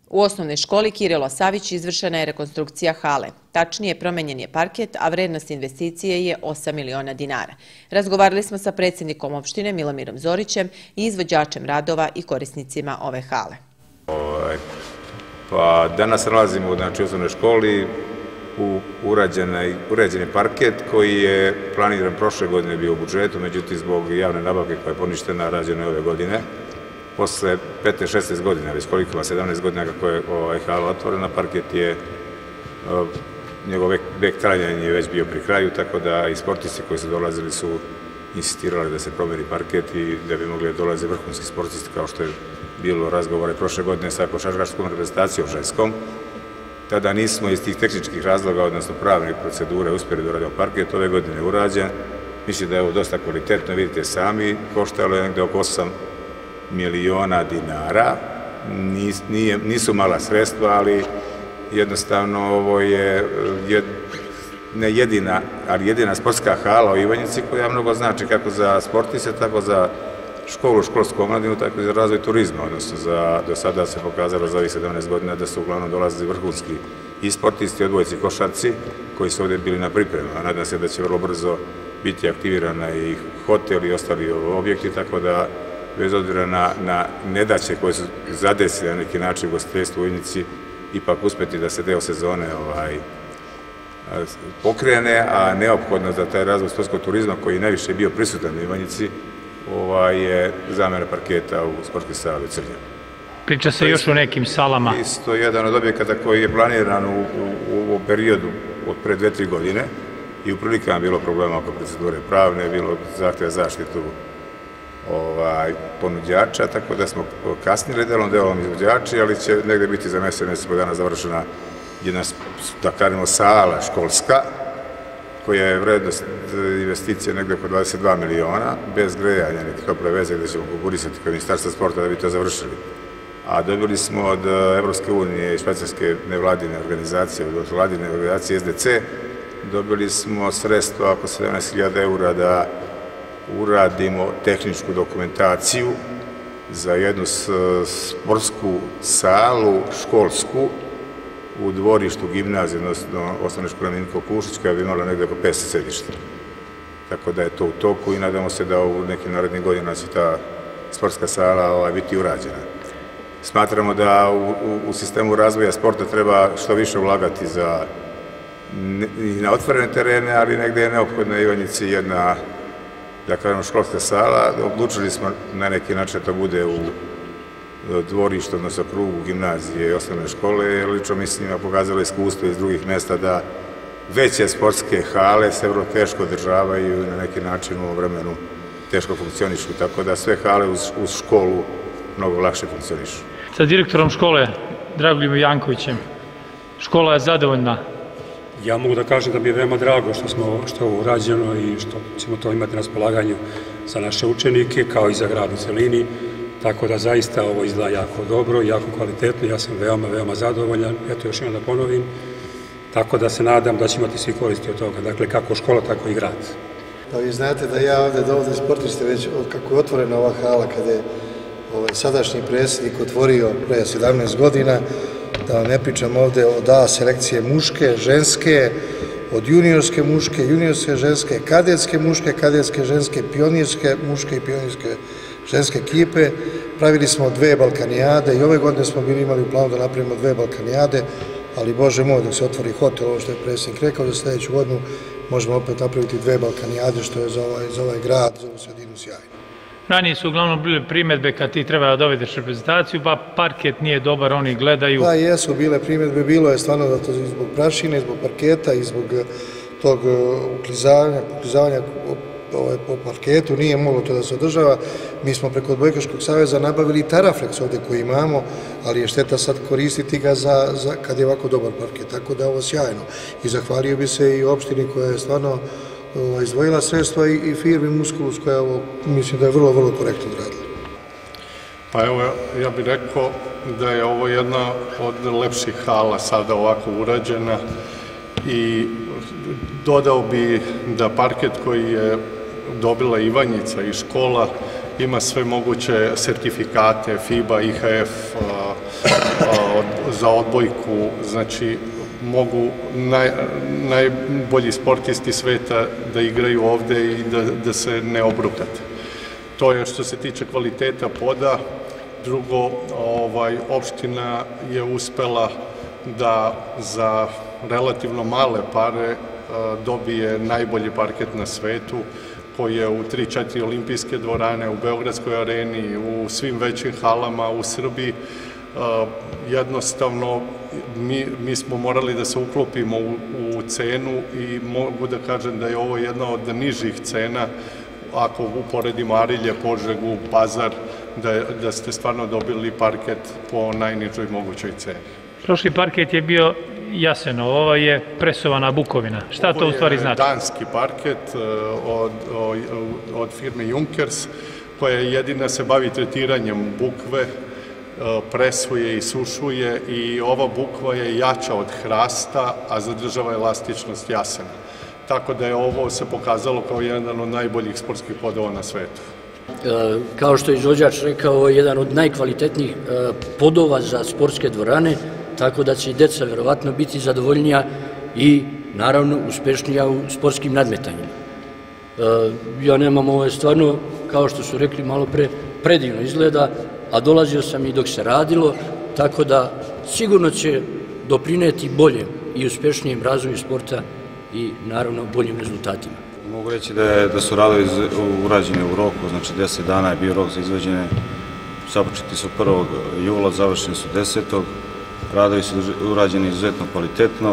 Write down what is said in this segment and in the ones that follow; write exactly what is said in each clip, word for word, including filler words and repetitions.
U osnovnoj školi Kirilo Savić izvršena je rekonstrukcija hale. Tačnije, promenjen je parket, a vrednost investicije je osam miliona dinara. Razgovarali smo sa predsjednikom opštine Milomirom Zorićem i izvođačem radova i korisnicima ove hale. Pa danas nalazimo znači, u osnovnoj školi u uređeni parket koji je planiran prošle godine bio u budžetu, međutim zbog javne nabavke koja je poništena rađena ove godine. Posle petnaest šesnaest godina, već koliko ima sedamnaest godina kako je ovaj hala otvorena, parket je, njegov vek trajanja je već bio pri kraju, tako da i sportisti koji su dolazili su insistirali da se promeni parket i da bi mogli dolaze vrhunski sportisti kao što je bilo razgovore prošle godine sa košarkaškom reprezentacijom ženskom. Tada nismo iz tih tehničkih razloga, odnosno pravnih procedure, uspjeli da uradimo parket, ove godine je urađen. Mislim da je ovo dosta kvalitetno, vidite sami, koštalo je negde oko osam miliona dinara, nisu mala sredstva, ali jednostavno ovo je ne jedina, ali jedina sportska hala u Ivanjici koja mnogo znači kako za sportiste, tako za školu, školsku omladinu, tako i za razvoj turizma, odnosno do sada se pokazalo za ovih sedamnaest godina da su uglavnom dolazili vrhunski i sportisti, odbojci, košarci koji su ovdje bili na pripremama. Nadam se da će vrlo brzo biti aktivirana i hotel i ostali objekti, tako da bez obzira na nedaće koje su zadesile na neki način u ugostiteljstvu u Ivanjici, ipak uspjeti da se deo sezone pokrene, a neophodno za taj razvoj sportskog turizma koji je najviše bio prisutan u Ivanjici je zamena parketa u sportskoj sali u Crnju. Priča se još o nekim salama. Isto jedan od objekata koji je planiran u ovom periodu od pre dve tri godine i u prilikama bilo problema oko procedure pravne, bilo zahtjeva zaštitu ponuđača, tako da smo kasnili delom delom izvođači, ali će negde biti za mesec, mesec po dana završena jedna, da kažemo, sala školska, koja je vrednost investicije negde oko dvadeset dva miliona, bez grejanja, neke tople veze gde ćemo konkurisati kod Ministarstva sporta da bi to završili. A dobili smo od Evropske unije i švajcarske nevladine organizacije, od vladine organizacije S D C, dobili smo sredstva oko sedamnaest hiljada eura da uradimo tehničku dokumentaciju za jednu sportsku salu školsku u dvorištu gimnazije, odnosno osnovne škole Minko Kušić, koja bi imala negde oko pedeset sedišta. Tako da je to u toku i nadamo se da u nekim narednim godinama će ta sportska sala biti urađena. Smatramo da u sistemu razvoja sporta treba što više ulagati i na otvorene terene, ali negde je neophodna u Ivanjici jedna, da kažemo, školska sala. Odlučili smo na neki način da to bude u dvorištu, odnosno krugu gimnazije i osnovne škole. Lično mislim, a pokazalo iskustvo iz drugih mesta da veće sportske hale se vrlo teško održavaju i na neki način u ovom vremenu teško funkcionišu, tako da sve hale uz školu mnogo lakše funkcionišu. Sa direktorom škole, Dragoljubom Jankovićem, škola je zadovoljna? Ja mogu da kažem da mi je veoma drago što je urađeno i što ćemo to imati na raspolaganju za naše učenike, kao i za grad u celini. Tako da zaista ovo izgleda jako dobro, jako kvalitetno, ja sam veoma, veoma zadovoljan, eto još jednom da ponovim, tako da se nadam da će imati svi koristi od toga, dakle kako škola, tako i grad. Pa vi znate da ja ovdje dovodim sportiste već kako je otvorena ova hala, kada je sadašnji predsjednik otvorio pre sedamnaest godina, da vam ne pričam ovdje od A selekcije muške, ženske, od juniorske muške, juniorske ženske, kadetske muške, kadetske ženske, pionirske muške i pionirske ženske ekipe. Pravili smo dve balkanijade i ove godine smo bili imali u planu da napravimo dve balkanijade, ali Bože moj, dok se otvori hotel, ovo što je predsjednik rekao, za sljedeću godinu možemo opet napraviti dve balkanijade, što je za ovaj grad, za ovu sredinu sjajno. Ranije su uglavnom bile primjedbe kad ti treba da dovedeš reprezentaciju, pa parket nije dobar, oni gledaju. Da, jesu bile primjedbe, bilo je stvarno da to zbog prašine, zbog parketa i zbog tog uklizavanja po parketu, nije moglo to da se održava. Mi smo preko Odbojkaškog saveza nabavili i Taraflex ovdje koji imamo, ali je šteta sad koristiti ga kad je ovako dobar parket, tako da je ovo sjajno. I zahvalio bi se i opštini koja je stvarno izdvojila sredstva i firmi Musculus koja ovo, mislim da je vrlo, vrlo korektno odradila. Pa evo, ja bih rekao da je ovo jedna od lepših hala sada ovako urađena i dodao bi da parket koji je dobila Ivanjica i škola ima sve moguće sertifikate, FIBA, I H F, za odbojku, znači mogu naj, najbolji sportisti sveta da igraju ovde i da, da se ne obrukate. To je što se tiče kvaliteta poda. Drugo, ovaj, opština je uspela da za relativno male pare dobije najbolji parket na svetu, koji je u tri četiri olimpijske dvorane, u Beogradskoj areni, u svim većim halama u Srbiji. Jednostavno, mi, mi smo morali da se uklopimo u, u cenu i mogu da kažem da je ovo jedna od nižih cena, ako uporedimo Arilje, Požegu, Pazar, da, da ste stvarno dobili parket po najnižoj mogućoj ceni. Prošli parket je bio Jasenovo, ovo je presovana bukovina. Šta to u stvari znači? Ovo je danski parket od, od, od firme Junkers, koja jedina se bavi tretiranjem bukve, presuje i sušuje i ova bukva je jača od hrasta, a zadržava elastičnost jasena. Tako da je ovo se pokazalo kao jedan od najboljih sportskih podova na svetu. Kao što je izvođač rekao, ovo je jedan od najkvalitetnijih podova za sportske dvorane, tako da će i deca verovatno biti zadovoljnija i naravno uspešnija u sportskim nadmetanjima. Ja nemam, ovo je stvarno, kao što su rekli malo pre, predivno izgleda, a dolazio sam i dok se radilo, tako da sigurno će doprineti boljem i uspešnijem razvoju sporta i naravno boljim rezultatima. Mogu reći da, je, da su radovi urađeni u roku, znači deset dana je bio rok za izvođenje, započeti su prvog jula, završeni su desetog Radovi su urađeni izuzetno kvalitetno,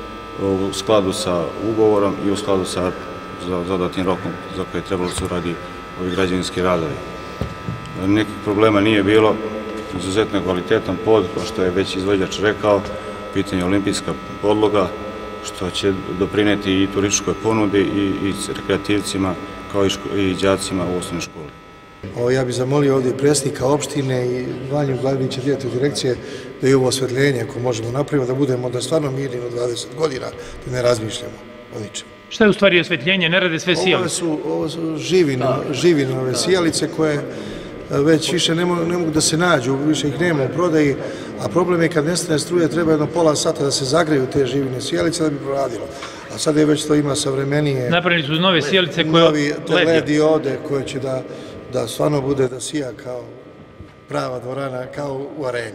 u skladu sa ugovorom i u skladu sa dodatnim rokom za koje je trebalo se uradi ovi građevinski radovi. Nekih problema nije bilo, izuzetno kvalitetan pod, kao što je već izvođač rekao, pitanje olimpijska podloga, što će doprineti i turističkoj ponudi i, i rekreativcima kao i, i đacima u osnovnoj školi. O, ja bih zamolio ovdje predsjednika opštine i Vanju Glavinića, direktora direkcije, da i ovo osvetljenje ako možemo napraviti, da budemo da stvarno mirni od dvadeset godina, da ne razmišljamo o ničemu. Šta je u stvari osvetljenje? Ne rade sve sijalice? Ovo su, ovo su živinove sijalice koje već više ne mogu, ne mogu da se nađu, više ih nema u prodaji, a problem je kad nestane struje, treba jedno pola sata da se zagreju te živine sijalice da bi proradilo. A sad je već to ima savremenije... Napravili su nove sijalice koje... Novi L E D diode koje će da, da stvarno bude da sija kao prava dvorana, kao u areni.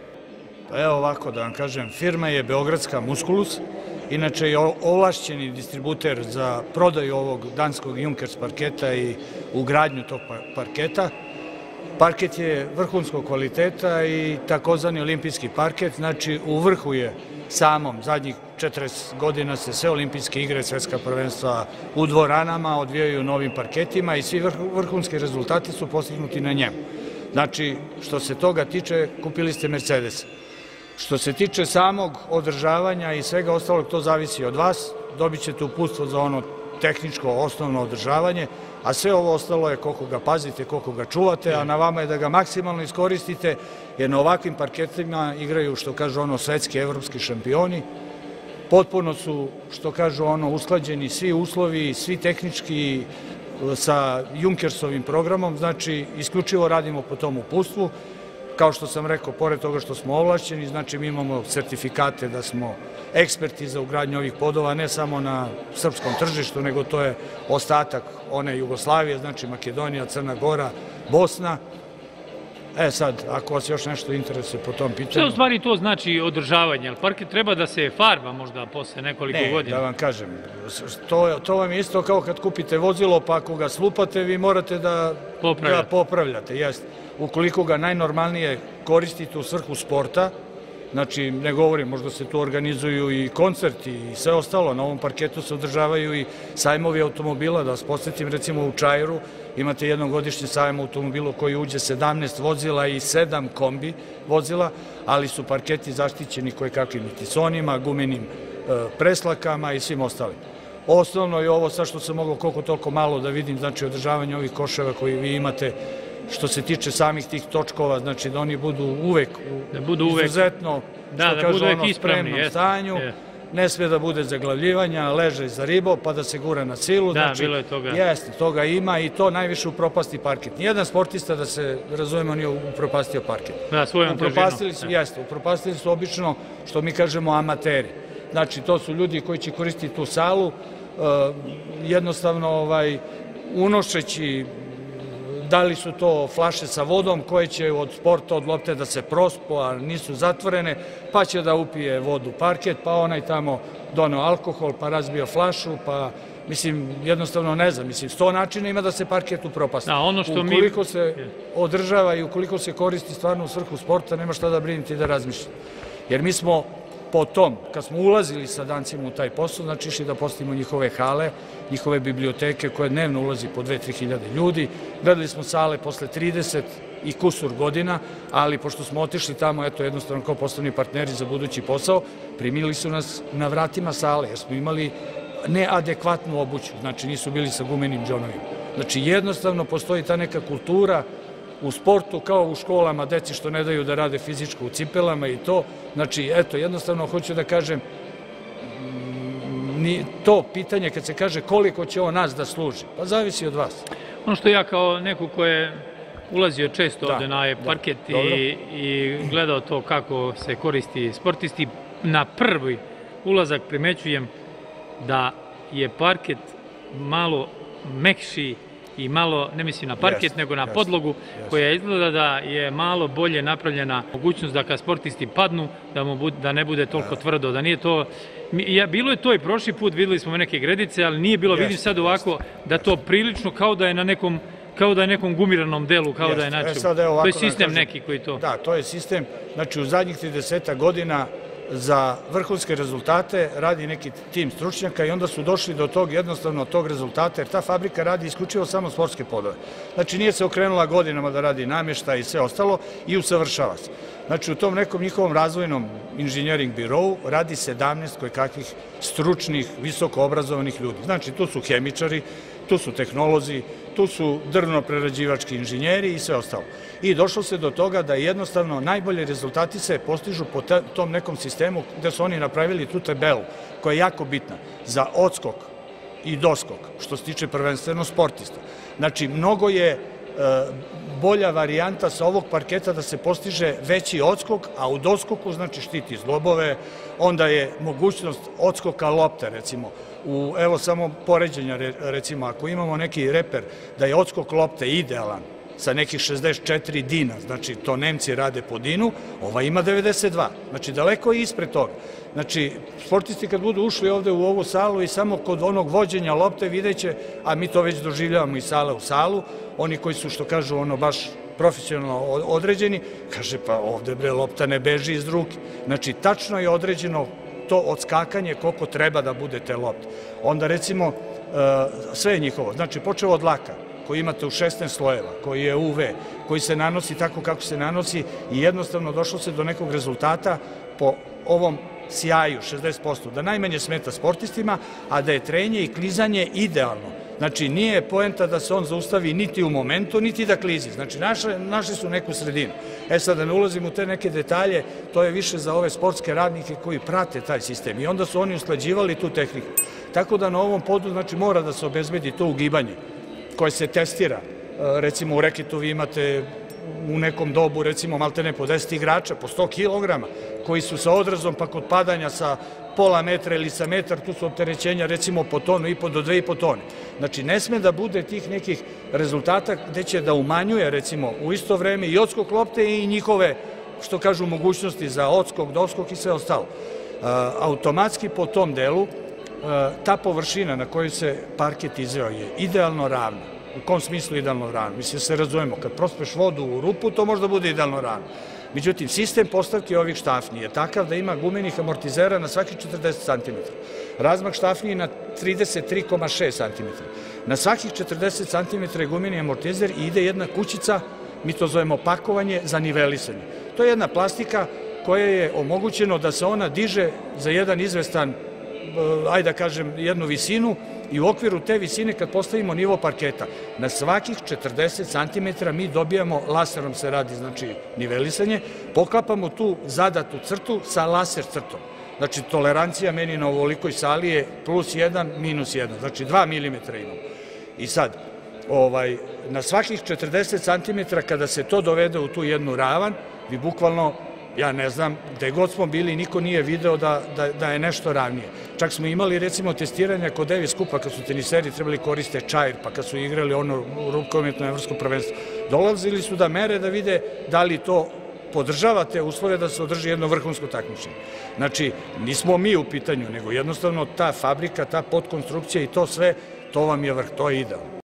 Pa evo ovako da vam kažem, firma je Beogradska Musculus, inače je ovlašćeni distributer za prodaju ovog danskog Junkers parketa i ugradnju tog parketa. Parket je vrhunskog kvaliteta i takozvani olimpijski parket, znači u vrhu je samom. Zadnjih četrdeset godina se sve olimpijske igre, svetska prvenstva u dvoranama odvijaju novim parketima i svi vrhunski rezultati su postignuti na njemu. Znači, što se toga tiče, kupili ste Mercedes. Što se tiče samog održavanja i svega ostalog, to zavisi od vas. Dobit ćete uputstvo za ono tehničko, osnovno održavanje, a sve ovo ostalo je koliko ga pazite, koliko ga čuvate, a na vama je da ga maksimalno iskoristite, jer na ovakvim parketima igraju, što kažu ono, svetski, evropski šampioni. Potpuno su, što kažu ono, usklađeni svi uslovi, svi tehnički sa Junkersovim programom, znači isključivo radimo po tom uputstvu. Kao što sam rekao, pored toga što smo ovlašćeni, znači mi imamo sertifikate da smo eksperti za ugradnju ovih podova, ne samo na srpskom tržištu, nego to je ostatak one Jugoslavije, znači Makedonija, Crna Gora, Bosna. E sad, ako vas još nešto interesuje po tom pitanju... Što u stvari to znači održavanje? Ali parket treba da se farba možda posle nekoliko godina? Ne, da vam kažem, to, to vam je isto kao kad kupite vozilo, pa ako ga slupate, vi morate da ga popravljate. Jest. Ukoliko ga najnormalnije koristite u svrhu sporta, znači ne govorim, možda se tu organizuju i koncerti i sve ostalo, na ovom parketu se održavaju i sajmovi automobila, da vas posjetim, recimo u Čairu imate jednogodišnji sajam automobila koji uđe sedamnaest vozila i sedam kombi vozila, ali su parketi zaštićeni kojekakvim tisonima, gumenim preslakama i svim ostalim. Osnovno je ovo, sad što sam mogao koliko toliko malo da vidim, znači održavanje ovih koševa koji vi imate, što se tiče samih tih točkova, znači da oni budu uvek u izuzetno, što kažu ono, spremnom stanju, ne sme da bude zaglavljivanja, leže za ribo, pa da se gura na silu. Da, bilo je toga. Jeste, toga ima i to najviše upropasti parket. Nijedan sportista, da se razumemo, nije upropastio parket. Da, svojom težinom. Jeste, upropastili su obično, što mi kažemo, amateri. Znači, to su ljudi koji će koristiti tu salu, jednostavno unošeći, da li su to flaše sa vodom koje će od sporta, od lopte da se prospu, a nisu zatvorene, pa će da upije vodu parket, pa onaj tamo doneo alkohol, pa razbio flašu, pa mislim, jednostavno ne znam, mislim, sto načina ima da se parket upropasti. Ukoliko se održava i ukoliko se koristi stvarno u svrhu sporta, nema šta da briniti i da razmišljati. Jer mi smo po tom, kad smo ulazili sa dancima u taj posao, znači išli da postavimo njihove hale, njihove biblioteke koje dnevno ulazi po dve do tri hiljade ljudi. Gledali smo sale posle trideset i kusur godina, ali pošto smo otišli tamo, eto, jednostavno kao poslovni partneri za budući posao, primili su nas na vratima sale, jer smo imali neadekvatnu obuću, znači nisu bili sa gumenim džonovima. Znači jednostavno postoji ta neka kultura u sportu, kao u školama, deci što ne daju da rade fizičko u cipelama i to. Znači, eto, jednostavno hoću da kažem, to pitanje kad se kaže koliko će on nas da služi, pa zavisi od vas. Ono što ja kao neko ko je ulazio često ovde na parket i gledao to kako se koristi sportisti, na prvi ulazak primećujem da je parket malo mekši i malo, ne mislim na parket, nego na podlogu, koja izgleda da je malo bolje napravljena mogućnost da kad sportisti padnu, da ne bude toliko tvrdo, da nije to... Bilo je to i prošli put, videli smo neke gredice, ali nije bilo, vidim sad ovako, da to prilično kao da je na nekom kao da je nekom gumiranom delu, kao da je način. To je sistem neki koji to... Da, to je sistem. Znači, u zadnjih trideset godina za vrhunske rezultate radi neki tim stručnjaka i onda su došli do tog, jednostavno tog rezultata, jer ta fabrika radi isključivo samo sportske podove. Znači, nije se okrenula godinama da radi namještaj i sve ostalo i usavršava se. Znači, u tom nekom njihovom razvojnom inženjering birovu radi sedamnaest kojekakvih stručnih, visoko obrazovanih ljudi. Znači, tu su hemičari, tu su tehnolozi, tu su drvno-prerađivački inženjeri i sve ostalo. I došlo se do toga da jednostavno najbolje rezultati se postižu po tom nekom sistemu gde su oni napravili tu tabelu koja je jako bitna za odskok i doskok, što se tiče prvenstveno sportista. Znači, mnogo je bolja varijanta sa ovog parketa da se postiže veći odskok, a u doskoku znači štiti zglobove, onda je mogućnost odskoka lopte, recimo, evo samo poređenja, recimo, ako imamo neki reper da je odskok lopte idealan sa nekih šezdeset četiri dina, znači to Nemci rade po dinu, ova ima devedeset dva, znači daleko je ispred toga. Znači, sportisti kad budu ušli ovde u ovu salu i samo kod onog vođenja lopte vidjet će, a mi to već doživljavamo iz sale u salu, oni koji su, što kažu, ono baš profesionalno određeni, kaže, pa ovde bre lopta ne beži iz ruke. Znači, tačno je određeno to odskakanje koliko treba da bude te lopte. Onda, recimo, sve je njihovo. Znači, počeo od laka, koji imate u šesnaest slojeva, koji je U V, koji se nanosi tako kako se nanosi i jednostavno došlo se do nekog rezultata po ovom sjaju, šezdeset posto, da najmanje smeta sportistima, a da je trenje i klizanje idealno. Znači, nije poenta da se on zaustavi niti u momentu, niti da klizi. Znači, našli su neku sredinu. E sad, da ne ulazim u te neke detalje, to je više za ove sportske radnike koji prate taj sistem i onda su oni usklađivali tu tehniku. Tako da na ovom podu, znači, mora da se obezbedi to ugibanje koje se testira. Recimo, u reketu vi imate u nekom dobu, recimo, malte ne po deset igrača, po sto kilograma, koji su sa odrazom, pa kod padanja sa pola metra ili sa metar, tu su opterećenja, recimo, po tonu i po do dve i po tone. Znači, ne sme da bude tih nekih rezultata gde će da umanjuje, recimo, u isto vreme i odskok lopte i njihove, što kažu, mogućnosti za odskok, doskok i sve ostalo. Automatski po tom delu, ta površina na kojoj se parket izveo je idealno ravna. U kom smislu idealno ravno? Mislim, se razumemo, kad prospeš vodu u rupu, to možda bude idealno ravno. Međutim, sistem postavke ovih štafni je takav da ima gumenih amortizera na svakih četrdeset centimetara. Razmak štafni je na trideset tri zarez šest centimetara. Na svakih četrdeset centimetara je gumeni amortizer i ide jedna kućica, mi to zovemo pakovanje, za nivelisanje. To je jedna plastika koja je omogućeno da se ona diže za jedan izvestan, ajde da kažem, jednu visinu i u okviru te visine kad postavimo nivo parketa, na svakih četrdeset centimetara mi dobijamo, laserom se radi, znači nivelisanje, poklapamo tu zadatu crtu sa laser crtom. Znači, tolerancija meni na ovolikoj sali je plus jedan, minus jedan, znači dva milimetra imam. I sad, ovaj, na svakih četrdeset centimetara kada se to dovede u tu jednu ravan, vi bukvalno, ja ne znam, gde god smo bili, niko nije video da, da, da je nešto ravnije. Čak smo imali, recimo, testiranja kod Davis Kupa, kad su teniseri trebali koriste čajr, pa kad su igrali ono rukometno evropsko prvenstvo. Dolazili su da mere, da vide da li to podržava te uslove da se održi jedno vrhunsko takmičenje. Znači, nismo mi u pitanju, nego jednostavno ta fabrika, ta podkonstrukcija i to sve, to vam je vrh, to je idealno.